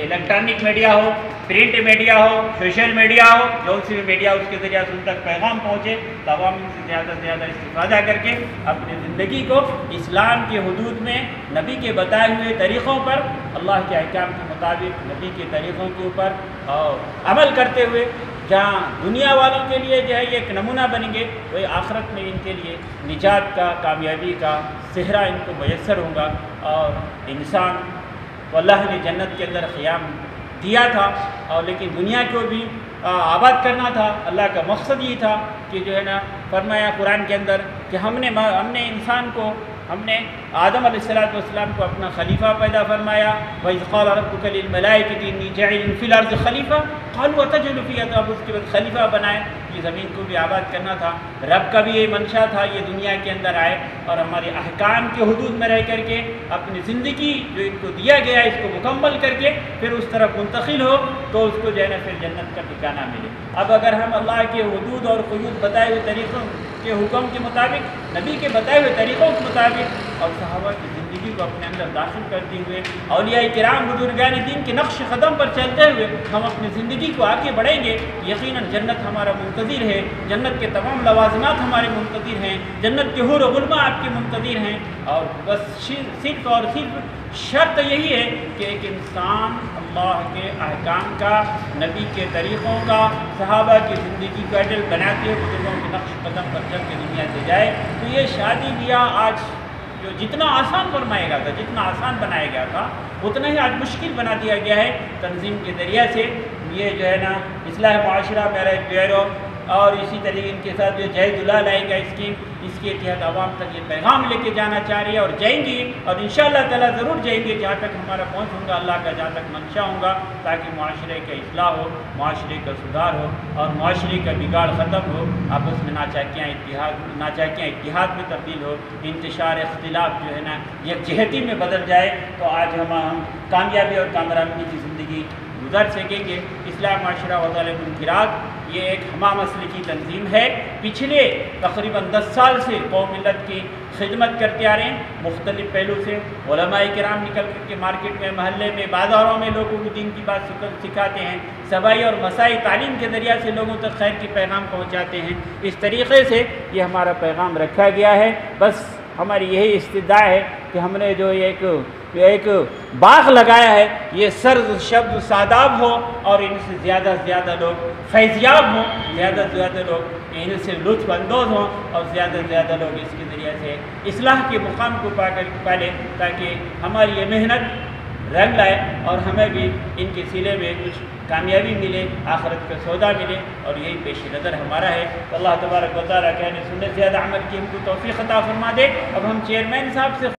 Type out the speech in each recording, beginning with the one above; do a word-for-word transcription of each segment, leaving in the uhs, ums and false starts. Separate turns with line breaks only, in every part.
Electronic media ہو، print media ہو، social media ہو، جو سی بھی میڈیا اس کے ذریعے سے ان تک پیغام پہنچے، تو عوام سے زیادہ سے زیادہ استفادہ کر کے اپنی زندگی کو اسلام کے حدود میں نبی کے بتائے ہوئے طریقوں پر، اللہ کے احکام کے مطابق نبی کے طریقوں کے اوپر اور عمل کرتے ہوئے جہاں دنیا والوں کے لیے جو ہے یہ ایک نمونہ بنیں گے، وہی آخرت میں ان کے لیے نجات کا، کامیابی کا صحرا ان کو میسر ہوگا۔ اور انسان کو اللہ نے جنت کے اندر قیام دیا تھا، اور لیکن دنیا کو بھی آباد کرنا تھا۔ اللہ کا مقصد یہ تھا کہ جو ہے نا فرمایا قرآن کے اندر کہ ہم نے ہم نے انسان کو ہم نے آدم علیہ الصلوۃ والسلام کو اپنا خلیفہ پیدا فرمایا۔ وَإِذْ قَالَ رَبُّكَ لِلْمَلَائِكَةِ إِنِّي جَاعِلٌ فِي الْأَرْضِ خَلِيفَةً قَالُوا أَتَجْعَلُ فِيهَا، تو اب اس کے بعد خلیفہ بنائے، یہ زمین کو بھی آباد کرنا تھا۔ رب کا بھی یہ منشا تھا یہ دنیا کے اندر آئے اور ہمارے احکام کے حدود میں رہ کر کے اپنی زندگی جو ان کو دیا گیا ہے اس کو مکمل کر کے پھر اس طرف منتقل ہو تو اس کو جو ہے نا پھر جنت کا ٹھکانہ ملے۔ اب اگر ہم اللہ کے حدود اور قیود بتائے ہوئے طریقوں کے حکم کے مطابق، نبی کے بتائے ہوئے طریقوں کے مطابق اور صحابہ کی زندگی کو اپنے اندر داخل کرتے ہوئے، اولیاء کرام بزرگان دین کے نقش قدم پر چلتے ہوئے ہم اپنی زندگی کو آگے بڑھیں گے، یقیناً جنت ہمارا منتظر ہے، جنت کے تمام لوازمات ہمارے منتظر ہیں، جنت کے حور و غلماں آپ کے منتظر ہیں۔ اور بس صرف اور صرف شرط یہی ہے کہ ایک انسان اللہ کے احکام کا، نبی کے طریقوں کا، صحابہ کی زندگی کو ایڈل بناتے ہوئے بزرگوں کے نقش قدم پر چل کے دنیا سے جائے۔ تو یہ شادی بیاہ آج جو جتنا آسان فرمایا گیا تھا، جتنا آسان بنایا گیا تھا، اتنا ہی آج مشکل بنا دیا گیا ہے تنظیم کے ذریعے سے۔ یہ جو ہے نا اصلاح معاشرہ میرج بیورو اور اسی طریقے ان کے ساتھ جو جہیز دلہا لائے گا اسکیم، اس کے تحت عوام تک یہ پیغام لے کے جانا چاہ رہی ہے اور جائیں گی، اور انشاءاللہ تعالیٰ ضرور جائیں گے جہاں تک ہمارا پہنچ ہوگا، اللہ کا جہاں تک منشا ہوگا، تاکہ معاشرے کا اصلاح ہو، معاشرے کا سدھار ہو اور معاشرے کا بگاڑ ختم ہو، آپس میں ناچاکیاں اتحاد ناچاکیاں اتحاد میں تبدیل ہو، انتشار اختلاف جو ہے نا یکجہتی میں بدل جائے، تو آج ہم ہم کامیابی اور کامیابی کی زندگی گزار سکیں گے۔ اصلاح معاشرہ و طالب المنکرات یہ ایک ہمہ مسلکی تنظیم ہے، پچھلے تقریباً دس سال سے قوم ملت کی خدمت کرتے آ رہے ہیں، مختلف پہلو سے علماء کرام نکل کر کے مارکیٹ میں، محلے میں، بازاروں میں لوگوں کو دین کی بات سکھاتے ہیں، سبائی اور مسائی تعلیم کے ذریعے سے لوگوں تک خیر کی پیغام پہنچاتے ہیں۔ اس طریقے سے یہ ہمارا پیغام رکھا گیا ہے۔ بس ہماری یہی استدعا ہے کہ ہم نے جو ایک ایک باغ لگایا ہے یہ سرد شبد ساداب ہو اور ان سے زیادہ سے زیادہ لوگ فیضیاب ہوں، زیادہ سے زیادہ لوگ ان سے لطف اندوز ہوں اور زیادہ سے زیادہ لوگ اس کے ذریعے سے اصلاح کے مقام کو پا کر پالیں، تاکہ ہماری یہ محنت رنگ لائے اور ہمیں بھی ان کے سلے میں کچھ کامیابی ملے، آخرت کا سودا ملے، اور یہی پیش نظر ہمارا ہے۔ اللہ تبارک و تعالیٰ کہنے سننے سے زیادہ عمل کی ہم کو توفیق عطا فرما دے۔ اب ہم چیئرمین صاحب سے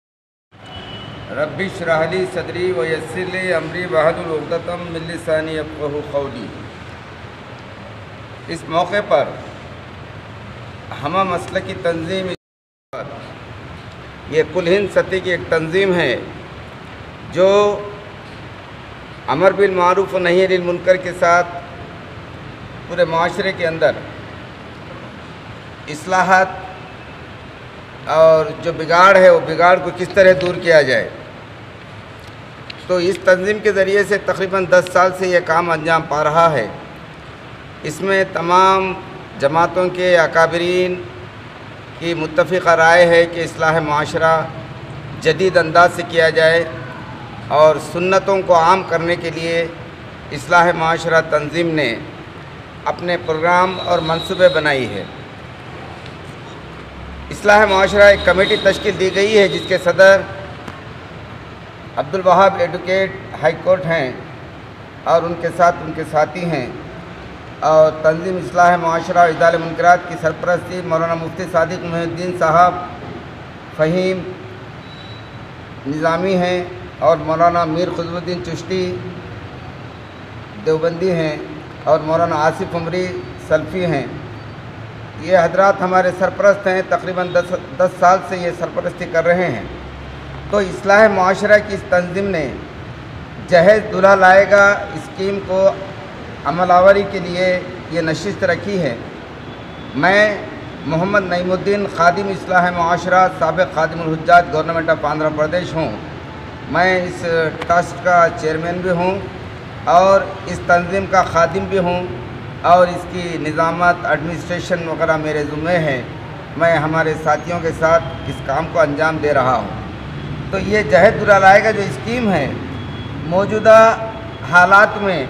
رب اشرح لی صدری ویسر لی امری واحلل عقدۃ من لسانی یفقہوا قولی۔ اس موقع پر ہمہ مسلکی تنظیم یہ کل ہند سطح کی ایک تنظیم ہے جو امر بالمعروف و نہی عن المنکر کے ساتھ پورے معاشرے کے اندر اصلاحات اور جو بگاڑ ہے وہ بگاڑ کو کس طرح دور کیا جائے، تو اس تنظیم کے ذریعے سے تقریباً دس سال سے یہ کام انجام پا رہا ہے۔ اس میں تمام جماعتوں کے اکابرین کی متفقہ رائے ہے کہ اصلاح معاشرہ جدید انداز سے کیا جائے، اور سنتوں کو عام کرنے کے لیے اصلاح معاشرہ تنظیم نے اپنے پروگرام اور منصوبے بنائی ہے۔ اصلاح معاشرہ ایک کمیٹی تشکیل دی گئی ہے جس کے صدر عبدالوہاب ایڈوکیٹ ہائی کورٹ ہیں اور ان کے ساتھ ان کے ساتھی ہیں، اور تنظیم اصلاح معاشرہ اور ازالہ منکرات کی سرپرستی مولانا مفتی صادق محی الدین صاحب فہیم نظامی ہیں، اور مولانا میر خضر الدین چشتی دیوبندی ہیں، اور مولانا آصف عمری سلفی ہیں۔ یہ حضرات ہمارے سرپرست ہیں، تقریباً دس دس سال سے یہ سرپرستی کر رہے ہیں۔ تو اصلاح معاشرہ کی اس تنظیم نے جہیز دلہا لائے گا اسکیم کو عمل آوری کے لیے یہ نشست رکھی ہے۔ میں محمد نعیم الدین خادم اصلاح معاشرہ سابق خادم الحجاج گورنمنٹ آف آندھرا پردیش ہوں۔ میں اس ٹرسٹ کا چیئرمین بھی ہوں، اور اس تنظیم کا خادم بھی ہوں اور اس کی نظامت ایڈمنسٹریشن وغیرہ میرے ذمہ ہے. میں ہمارے ساتھیوں کے ساتھ اس کام کو انجام دے رہا ہوں. تو یہ جہد برالائے کا جو اسکیم ہے موجودہ حالات میں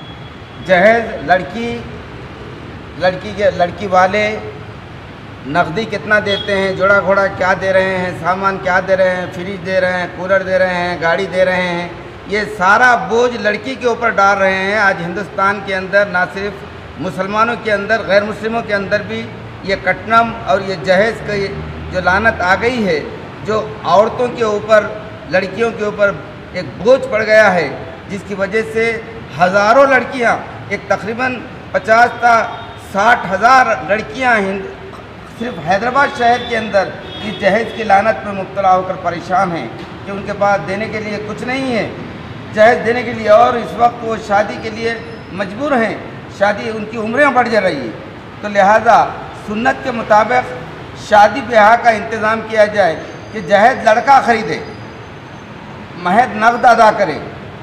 جہیز لڑکی لڑکی کے لڑکی والے نقدی کتنا دیتے ہیں، جوڑا گھوڑا کیا دے رہے ہیں، سامان کیا دے رہے ہیں، فریج دے رہے ہیں، کولر دے رہے ہیں، گاڑی دے رہے ہیں، یہ سارا بوجھ لڑکی کے اوپر ڈال رہے ہیں. آج ہندوستان کے اندر نہ صرف مسلمانوں کے اندر غیر مسلموں کے اندر بھی یہ کٹنم اور یہ جہیز کی جو لعنت آ گئی ہے، جو عورتوں کے اوپر لڑکیوں کے اوپر ایک بوجھ پڑ گیا ہے، جس کی وجہ سے ہزاروں لڑکیاں ایک تقریباً پچاس تا ساٹھ ہزار لڑکیاں ہند صرف حیدرآباد شہر کے اندر اس جہیز کی لعنت میں مبتلا ہو کر پریشان ہیں کہ ان کے پاس دینے کے لیے کچھ نہیں ہے جہیز دینے کے لیے، اور اس وقت وہ شادی کے لیے مجبور ہیں، شادی ان کی عمریں بڑھ جا رہی ہے. تو لہٰذا سنت کے مطابق شادی بیاہ کا انتظام کیا جائے کہ جہیز لڑکا خریدے، مہر نقد ادا کرے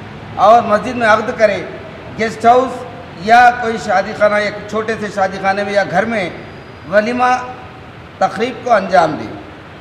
اور مسجد میں عقد کرے، گیسٹ ہاؤس یا کوئی شادی خانہ یا چھوٹے سے شادی خانے میں یا گھر میں ولیمہ تقریب کو انجام دے.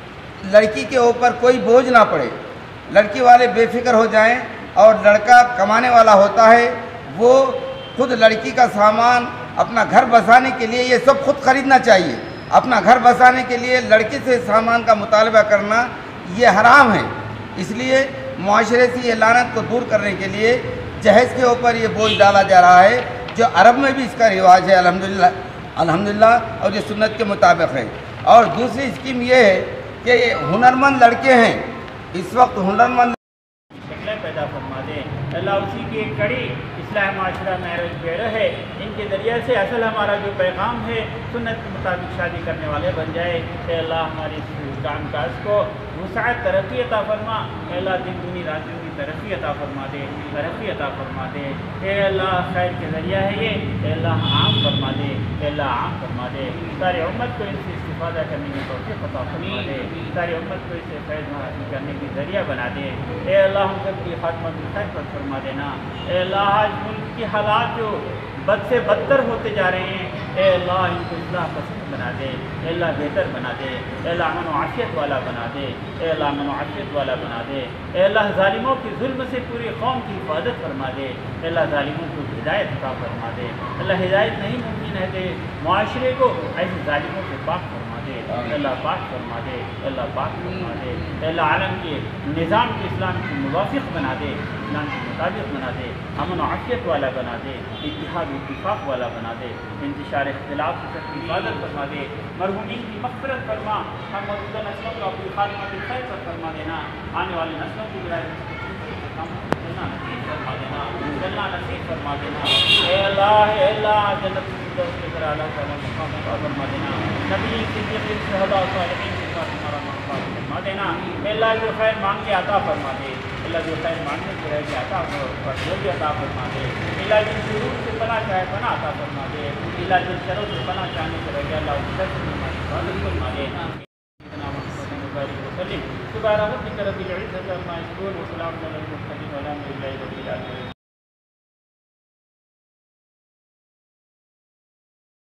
لڑکی کے اوپر کوئی بوجھ نہ پڑے، لڑکی والے بے فکر ہو جائیں، اور لڑکا کمانے والا ہوتا ہے، وہ خود لڑکی کا سامان اپنا گھر بسانے کے لیے یہ سب خود خریدنا چاہیے. اپنا گھر بسانے کے لیے لڑکی سے سامان کا مطالبہ کرنا یہ حرام ہے. اس لیے معاشرے سے یہ لعنت کو دور کرنے کے لیے جہیز کے اوپر یہ بوجھ ڈالا جا رہا ہے، جو عرب میں بھی اس کا رواج ہے الحمدللہ الحمدللہ اور یہ سنت کے مطابق ہے. اور دوسری اسکیم یہ ہے کہ یہ ہنرمند لڑکے ہیں، اس وقت ہنرمند
شکلیں پیدا فرما دے. اللہ اسی کی ایک کڑی اصلاح معاشرہ معراج بیرہ ہے، ان کے ذریعے سے اصل ہمارا جو پیغام ہے سنت کے مطابق شادی کرنے والے بن جائے. اے اللہ ہماری اس کام کاج کو وسعت ترقی عطا فرما. اے اللہ دن دنی رات دن کی ترقی عطا فرما دے، ترقی عطا فرما دے. اے اللہ خیر کے ذریعہ ہے یہ، اے اللہ عام فرما دے، اے اللہ عام فرما دے. ساری امت کو ان سے استفادہ کرنے کی توفیق عطا فرما دے، ساری امت کو اس سے فیض حاصل کرنے کی ذریعہ بنا دے. اے اللہ ہم سب کی خاتمہ بالخیر پر فرما دینا. اے اللہ آج ملک کی حالات جو بد سے بدتر ہوتے جا رہے ہیں، اے اللہ ان کو اصلاح پسند بنا دے، اے اللہ بہتر بنا دے، اے اللہ امن و عافیت والا بنا دے، اے اللہ امن و عافیت والا بنا دے. اے اللہ ظالموں کی ظلم سے پوری قوم کی حفاظت فرما دے. اے اللہ ظالموں کو ہدایت عطا فرما دے. اللہ ہدایت نہیں ممکن ہے دے معاشرے کو ایسے ظالموں سے پاک فرما دے. اے اللہ پاک فرما دے، اے اللہ پاک فرما دے. اے اللہ عالم کے نظام کے اسلام کے موافق بنا دے، اسلام کے مطابق بنا دے، امن و عافیت والا بنا دے، اتحاد و اتفاق والا بنا دے. انتشار اختلاف سے سب کی حفاظت فرما دے. مرحومین کی مغفرت فرما. ہم موجودہ نسلوں کو اپنی خاتمہ بالخیر پر فرما دینا. آنے والی نسلوں کی ولایت چلنا نصیب فرما دینا، چلنا نصیب فرما دینا. اے اللہ اے اللہ جنت الفردوس کے در اعلیٰ کا مقام عطا فرما دینا. نبی صدیقین شہداء صالحین کے ساتھ ہمارا مقام فرما دینا. اے اللہ جو خیر مانگ کے عطا فرما دے، اللہ جو خیر مانگنے سے رہ کے عطا وہ بھی عطا فرما دے. اللہ جن شرور سے پناہ چاہے پناہ عطا فرما دے. اللہ جن شروں سے پناہ چاہنے سے رہ کے اللہ اس سے حفاظت فرما دے. سبحان ربك رب العزة عما يصفون وسلام على المرسلين والحمد لله رب العالمين.